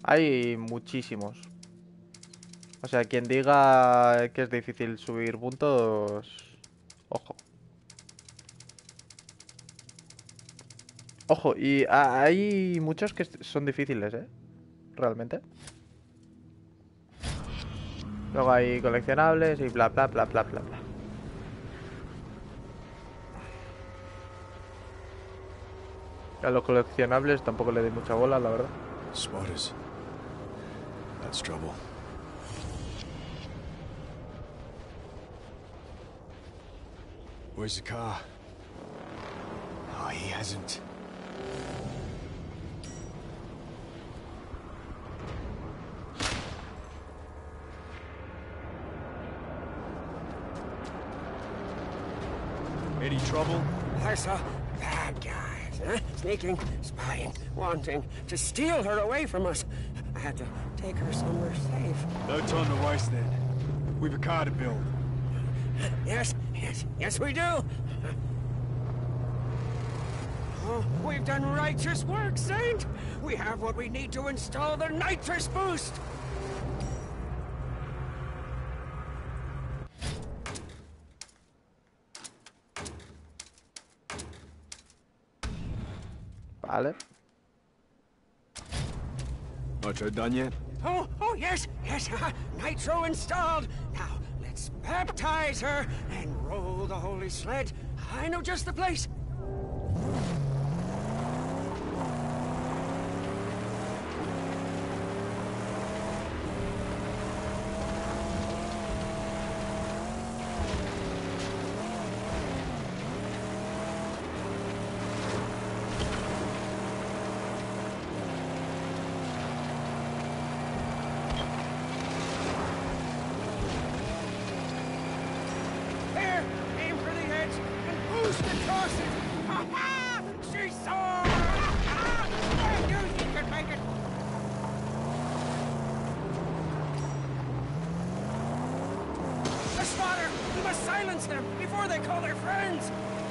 Hay muchísimos. O sea, quien diga que es difícil subir puntos... Ojo. Ojo, y hay muchos que son difíciles, ¿eh? Realmente. Luego hay coleccionables y bla bla bla bla bla bla. A los coleccionables tampoco le doy mucha bola, la verdad. Spotters. That's trouble. Where's the car? Oh, he hasn't. Any trouble? I saw bad guys, huh? Sneaking, spying, wanting to steal her away from us. I had to take her somewhere safe. No time to waste then. We've a car to build. Yes, we do. Oh, we've done righteous work, Saint. We have what we need to install the nitrous boost. Vale. Nitro done yet? Oh, yes. Nitro installed. Now, let's baptize her and roll the holy sled. I know just the place. There, aim for the edge and boost across it. Ha-ha! She saw! I knew she could make it. The spotter! We must silence them before they call their friends.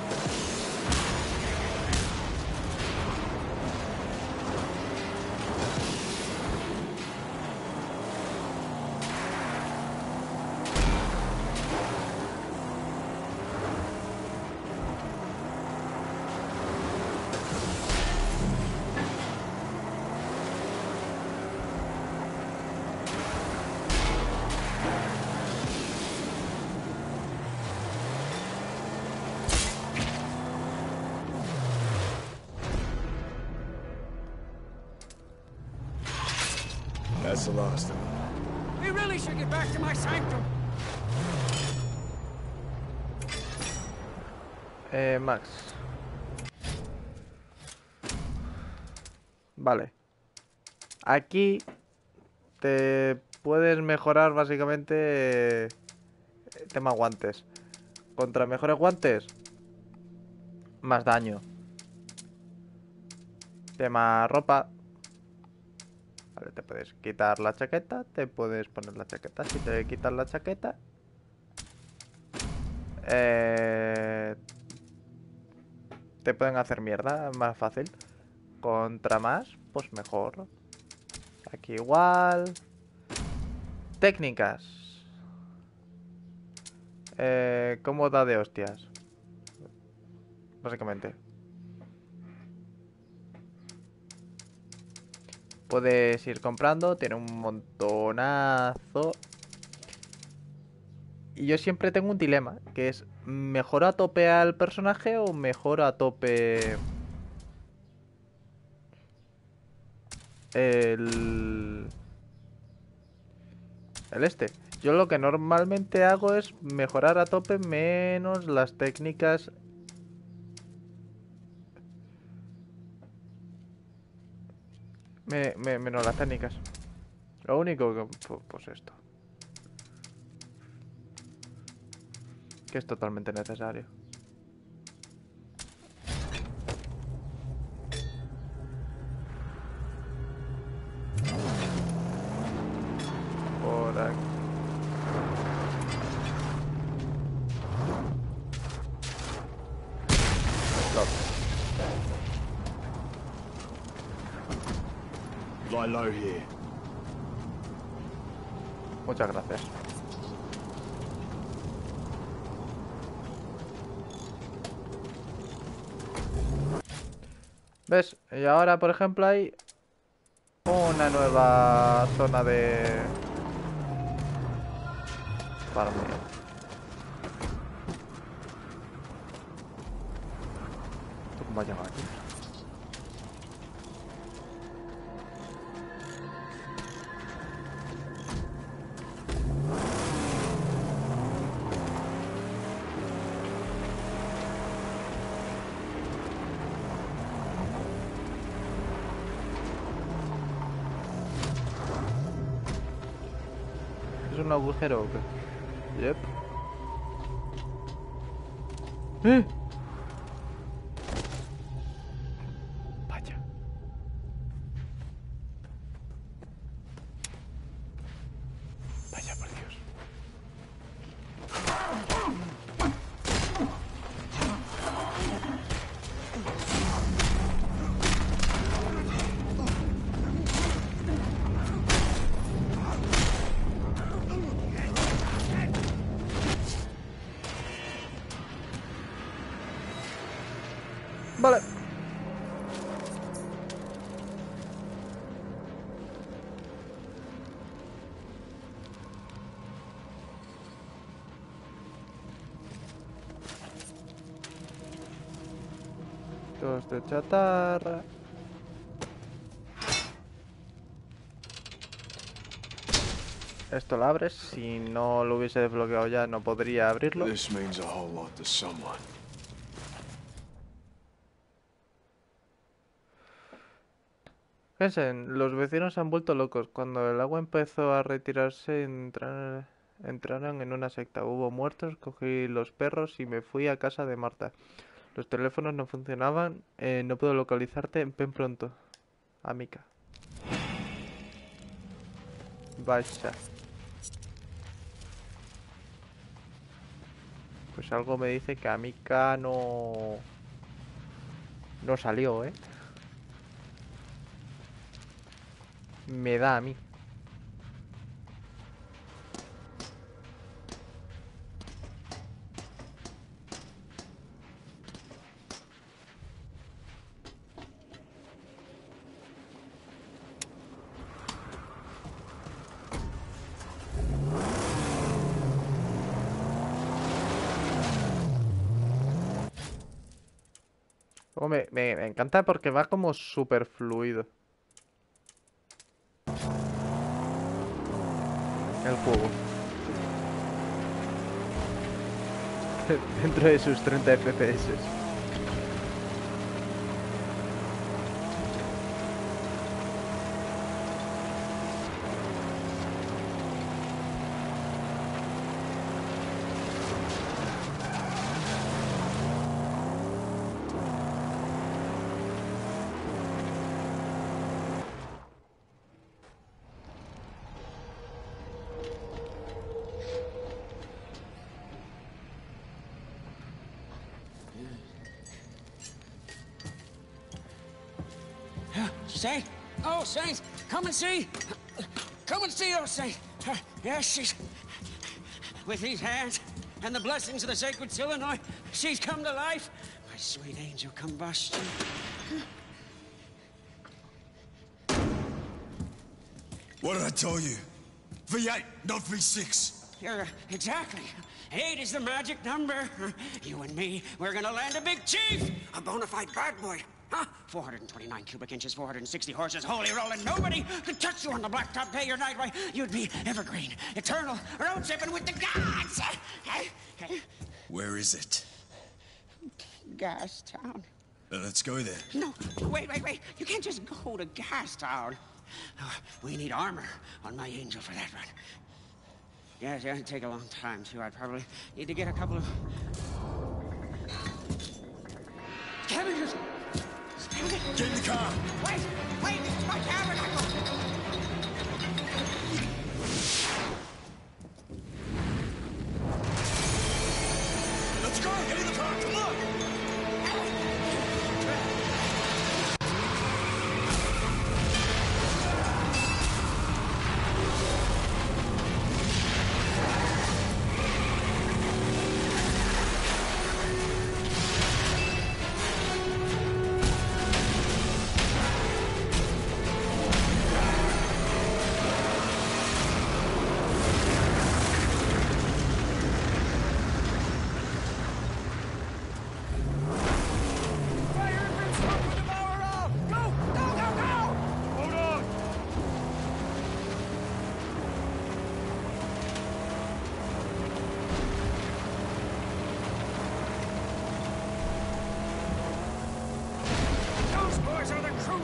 That's the last of them. We really should get back to my sanctum. Max. Vale. Aquí te puedes mejorar básicamente tema guantes. Contra mejores guantes, más daño. Tema ropa. Vale, te puedes quitar la chaqueta, te puedes poner la chaqueta. Si te quitas la chaqueta, te pueden hacer mierda, más fácil. Contra más, pues mejor. Aquí igual. Técnicas. ¿Cómo da de hostias? Básicamente. Puedes ir comprando, tiene un montonazo. Y yo siempre tengo un dilema, que es, ¿mejor a tope al personaje o mejor a tope el este? Yo lo que normalmente hago es mejorar a tope menos las técnicas. Menos las técnicas. Lo único que... Pues esto. Que es totalmente necesario. Por aquí. Lie low here. Muchas gracias. ¿Ves? Y ahora, por ejemplo, hay una nueva zona de farmeo. ¿Tú cómo has llegado aquí? ¿Es un agujero o qué? Yep. ¡Eh! Vaya. Vaya por Dios. Vale. Todo esto de chatarra. Esto lo abres. Si no lo hubiese desbloqueado ya, no podría abrirlo. This means a whole lot to someone. Fíjense, los vecinos se han vuelto locos. Cuando el agua empezó a retirarse, entraron en una secta. Hubo muertos, cogí los perros y me fui a casa de Marta. Los teléfonos no funcionaban, no puedo localizarte, ven pronto. Amica. Vaya. Pues algo me dice que Amica no salió, ¿eh? Me da a mí. Oh, me encanta porque va como súper fluido el juego. Dentro de sus 30 FPS. Saint? Oh, Saint, come and see. Come and see, oh, Saint. Yes, she's... With these hands and the blessings of the sacred Illinois, she's come to life. My sweet angel combustion. What did I tell you? V8, not V6. You're exactly. 8 is the magic number. You and me, we're gonna land a big chief. A bona fide bad boy. Huh? 429 cubic inches, 460 horses, holy rolling. Nobody could touch you on the blacktop day or night. Why, you'd be evergreen, eternal, road tripping with the gods. Where is it? Gas Town. Let's go there. No, wait. You can't just go to Gas Town. We need armor on my angel for that run. Yes, it'd take a long time, too. I'd probably need to get a couple of... Scavengers! Get in the car! Wait, it's my tabernacle! Let's go! Get in the car! Come on!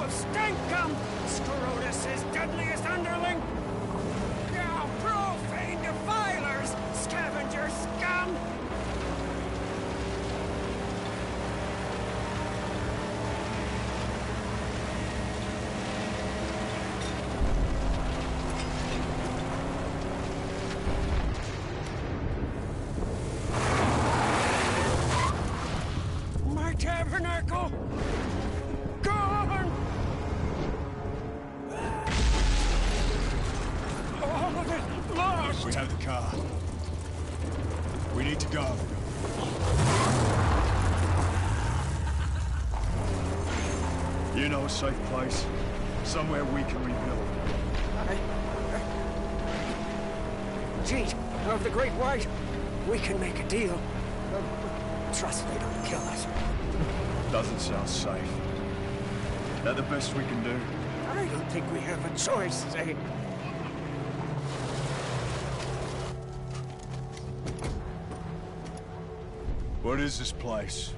of Stankum, Scrotus's deadliest underling. Now, profane defilers, scavenger scum. My tabernacle gone. All of it lost. We have the car. We need to go. You know a safe place? Somewhere we can rebuild. Jeet, of the Great White, we can make a deal. Trust they don't kill us. Doesn't sound safe. That the best we can do? I don't think we have a choice, Zane. What is this place?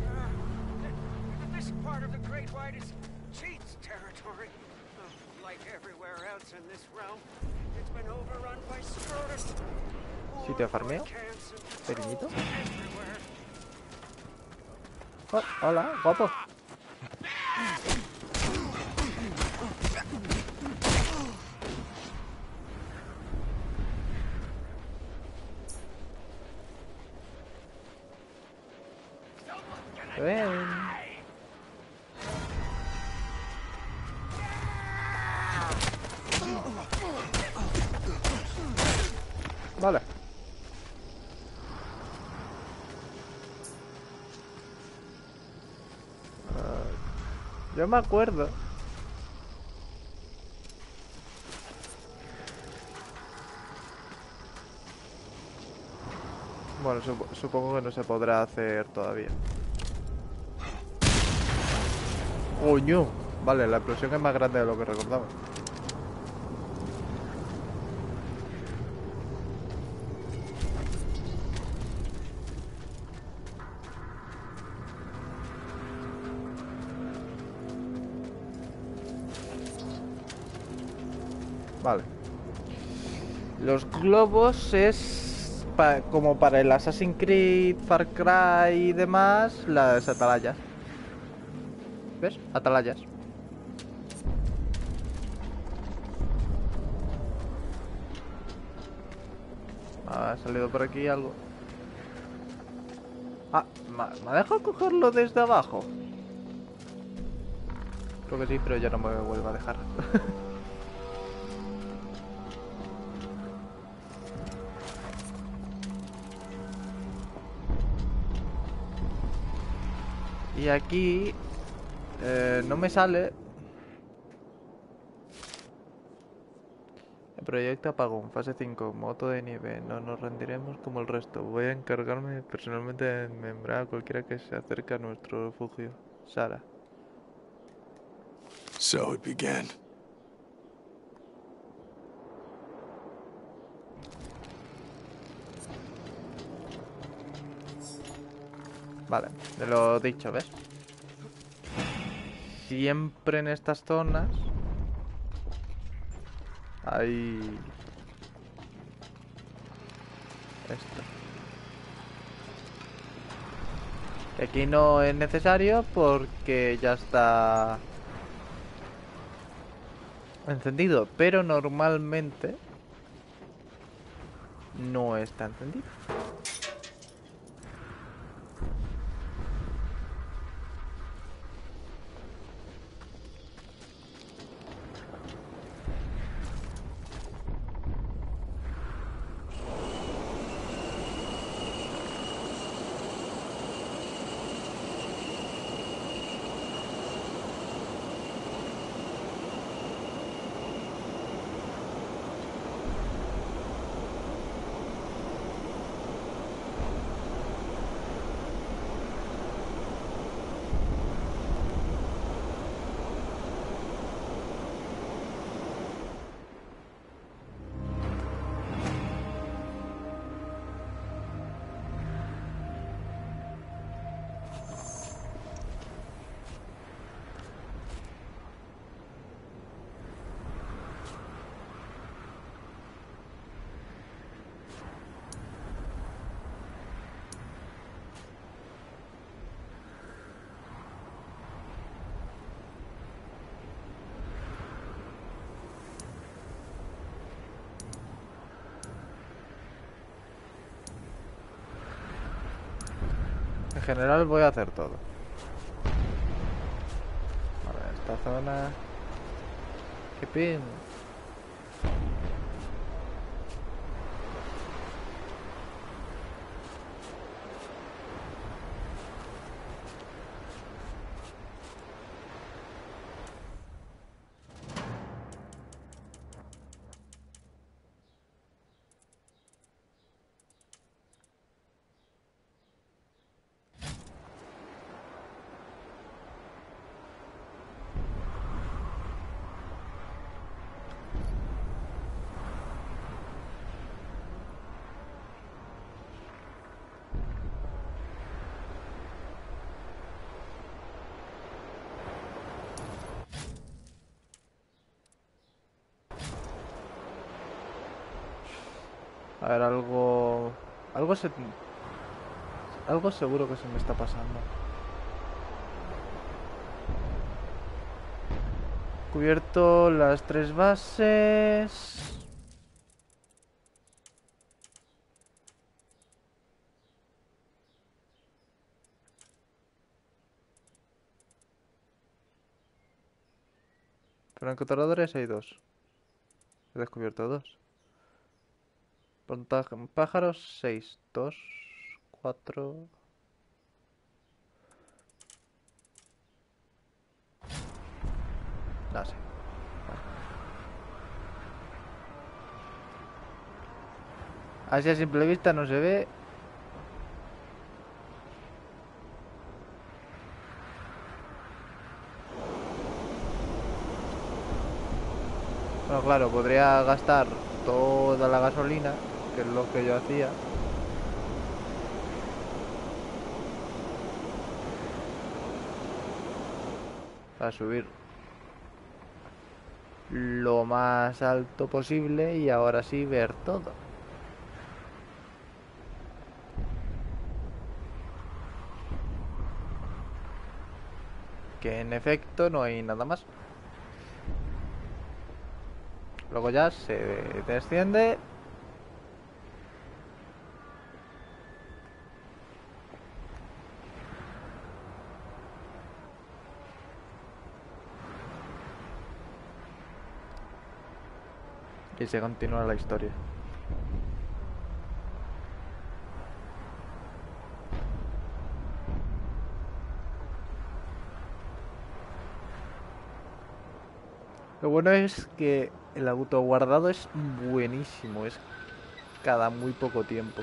This part of the Great White is Cheat's territory. Like everywhere else in this realm, it's been overrun by Scrotus. ¿Sitio de farmeo? ¿Pequeñito? Oh, hola, guapo. Ven. Vale. Yo me acuerdo. Bueno, supongo que no se podrá hacer todavía. ¡Coño! Vale, la explosión es más grande de lo que recordaba. Vale. Los globos es como para el Assassin's Creed, Far Cry y demás, las atalayas. ¿Ves? Atalayas. Ha salido por aquí algo. Ah, ¿me ha dejado cogerlo desde abajo? Creo que sí, pero ya no me vuelve a dejar. Y aquí no me sale el proyecto apagón, fase 5, moto de nieve. No nos rendiremos como el resto. Voy a encargarme personalmente de desmembrar a cualquiera que se acerque a nuestro refugio. Sara. So it began. Vale, de lo dicho, ¿ves? Siempre en estas zonas hay esto. Aquí no es necesario porque ya está encendido, pero normalmente no está encendido. En general voy a hacer todo. Vale, esta zona... ¡Qué pin! A ver, algo... Algo seguro que se me está pasando. Cubierto las 3 bases... Francotiradores hay 2. He descubierto 2. Pájaros 6. 2, 4... No sé. Así a simple vista no se ve. Bueno, claro, podría gastar toda la gasolina, que es lo que yo hacía. Para subir lo más alto posible y ahora sí ver todo. Que en efecto no hay nada más. Luego ya se desciende. Y se continúa la historia. Lo bueno es que el autoguardado es buenísimo, es cada muy poco tiempo.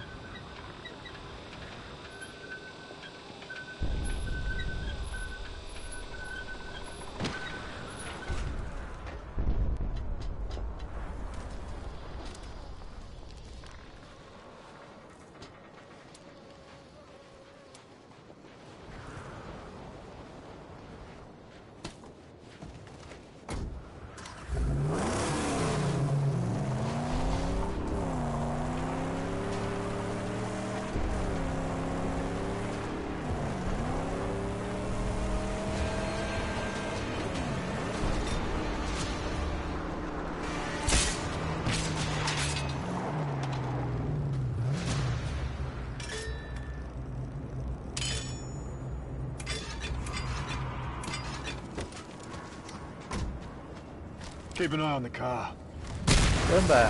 Keep an eye on the car. ¡Bomba!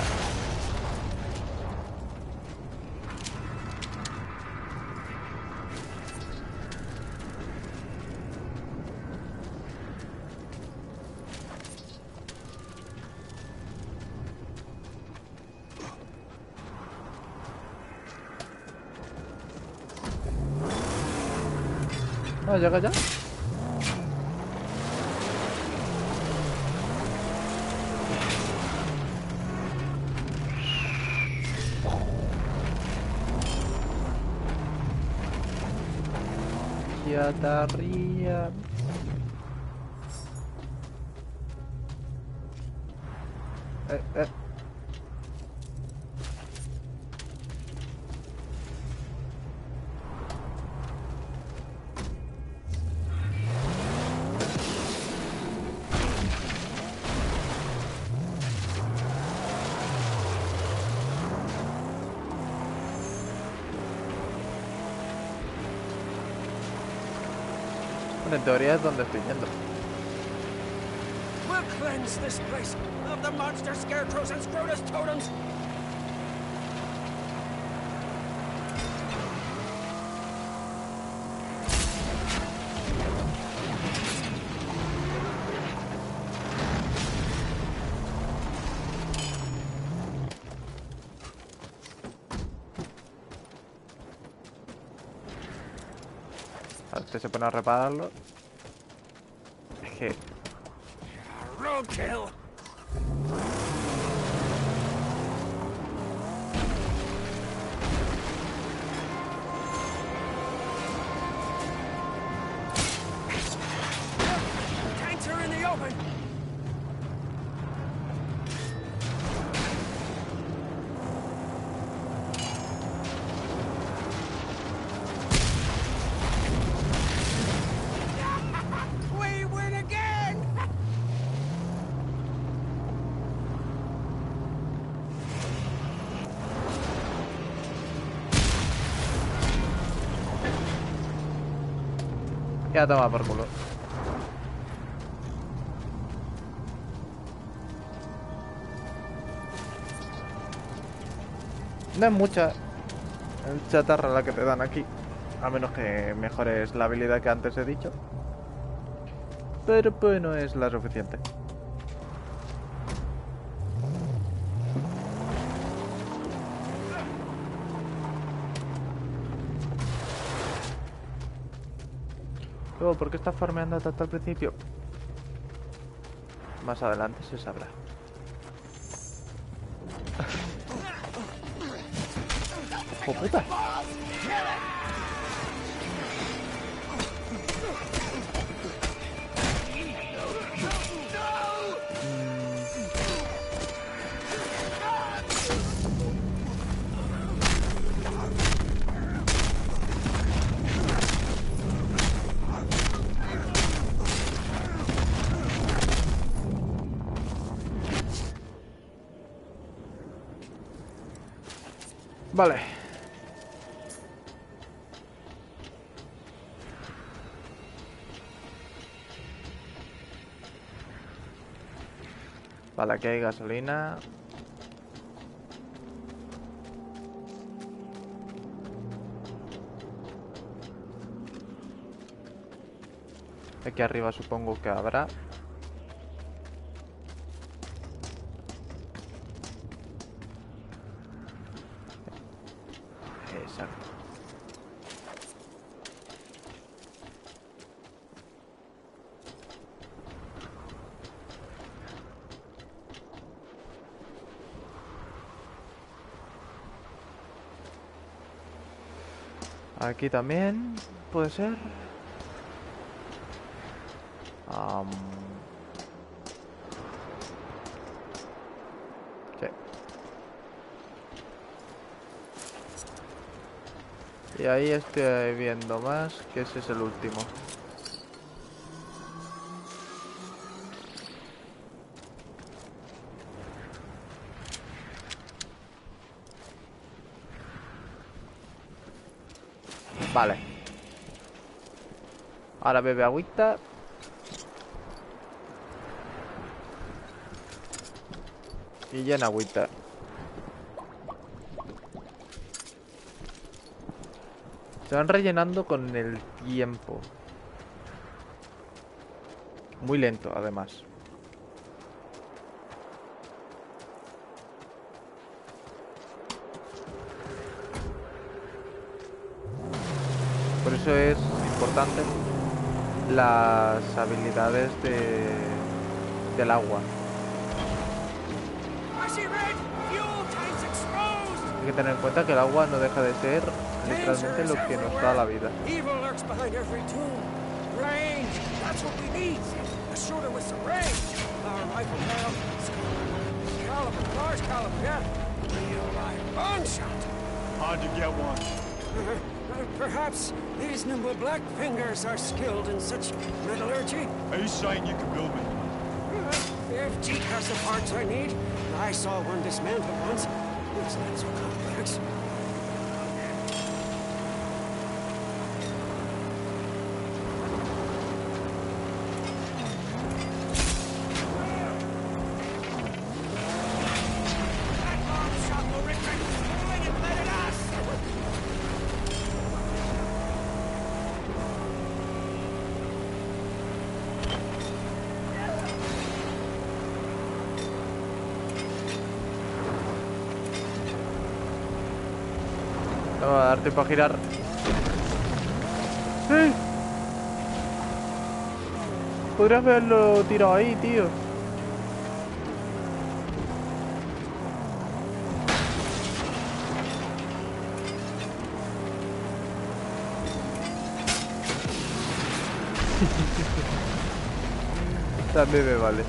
Ah, llega ya. Chatarría. Eh. en teoría es donde estoy yendo. We'll cleanse this place of the monster scarecrows and Scrotus totems. Este se pone a repararlo. Es que... Roadkill. Tanks are in the open. We win again. Ya toma por culo. No es mucha chatarra la que te dan aquí. A menos que mejores la habilidad que antes he dicho. Pero pues no es la suficiente. Luego, ¿por qué estás farmeando tanto al principio? Más adelante se sabrá. ¡Oh, puta! Vale. Vale, aquí hay gasolina. Aquí arriba supongo que habrá. Exacto. Aquí también puede ser. Sí. Y ahí estoy viendo más, que ese es el último. Vale. Ahora bebe agüita. Y llena agüita. Se van rellenando con el tiempo. Muy lento, además. Por eso es importante las habilidades del agua. Hay que tener en cuenta que el agua no deja de ser literalmente lo que nos da la vida. Hard to get one. Perhaps these nimble black fingers are skilled in such metallurgy. Are you saying you can build me one? If Jeet has the parts I need, I saw one dismantled once. It's not so complex. No va a dar tiempo a girar. ¡Sí! Podrías haberlo tirado ahí, tío. También me vale.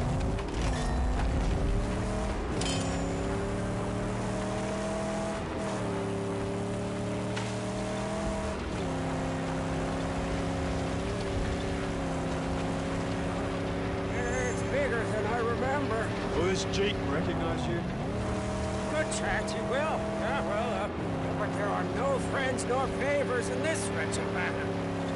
It's bigger than I remember. Will this Jeep recognize you? Good chance you will. Yeah, well, but there are no friends nor favors in this wretched matter.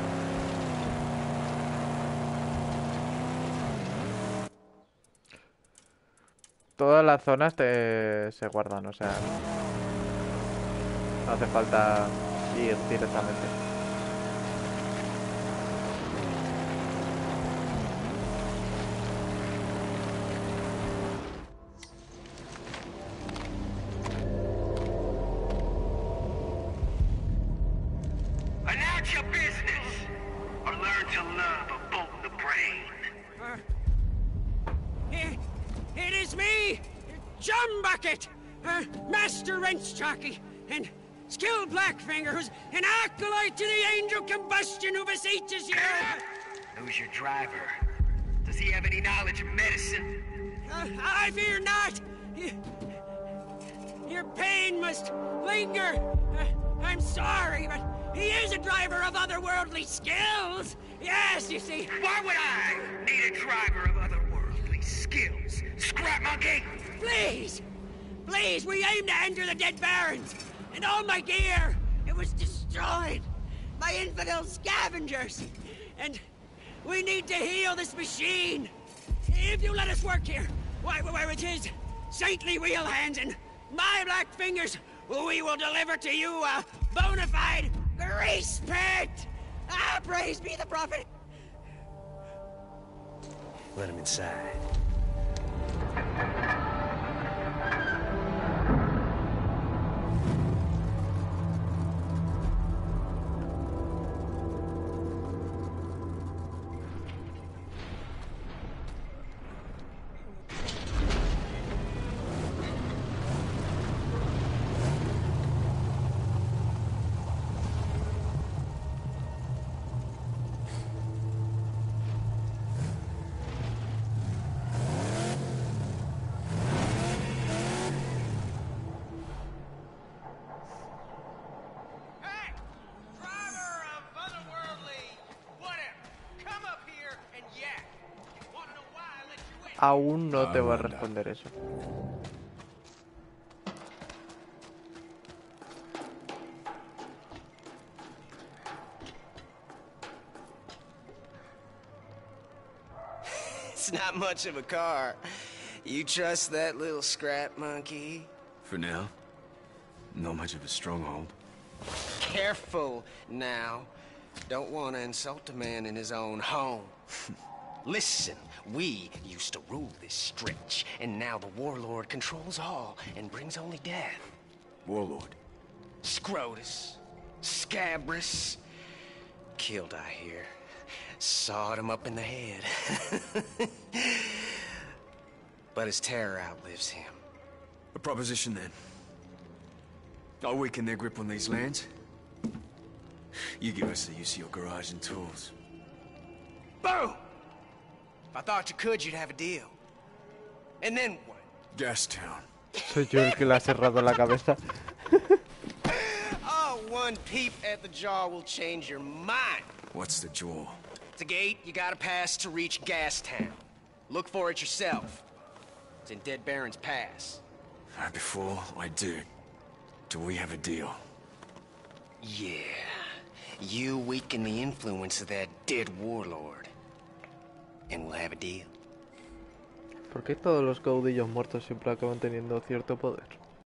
Todas las zonas se guardan, o sea, no hace falta ir directamente. Announce your business, or learn to love a bolt in the brain. It is me, John Bucket, Master Wrench Jockey, and skilled Blackfinger, who's an acolyte to the angel combustion who beseeches you. Who's your driver? Does he have any knowledge of medicine? I fear not. Your pain must linger. I'm sorry, but he is a driver of otherworldly skills. Yes, you see. Why would I need a driver of otherworldly skills? Scrap monkey! Please, please, we aim to enter the Dead Barrens, and all my gear, it was destroyed by infidel scavengers, and we need to heal this machine. If you let us work here, why, with his saintly wheel hands and my black fingers, we will deliver to you a bona fide grease pit. Ah, praise be the prophet. Let him inside. Hey, driver of otherworldly whatever, come up here and yak. Wanna know why I let you in? Aún no te va a responder eso. It's not much of a car. You trust that little scrap monkey? For now. Not much of a stronghold. Careful now. Don't want to insult a man in his own home. Listen, we used to rule this stretch, and now the warlord controls all and brings only death. Warlord. Scrotus, Scabrous, killed, I hear. Sawed him up in the head. But his terror outlives him. A proposition then. I'll weaken their grip on these lands. You give us the use of your garage and tools. Boom! If I thought you could, you'd have a deal. And then what? Gastown. Soy yo el que le ha cerrado la cabeza. Oh, one peep at the jaw will change your mind. What's the jaw? It's a gate you gotta pass to reach Gastown. Look for it yourself. It's in Dead Barrens Pass. Before I do we have a deal? Yeah. You weaken the influence of that dead warlord. And we'll have a deal. ¿Por qué todos los caudillos muertos siempre acaban teniendo cierto poder?